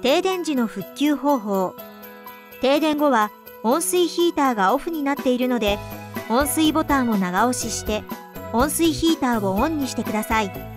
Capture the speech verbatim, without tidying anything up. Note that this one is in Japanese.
停電時の復旧方法。停電後は温水ヒーターがオフになっているので、温水ボタンを長押しして温水ヒーターをオンにしてください。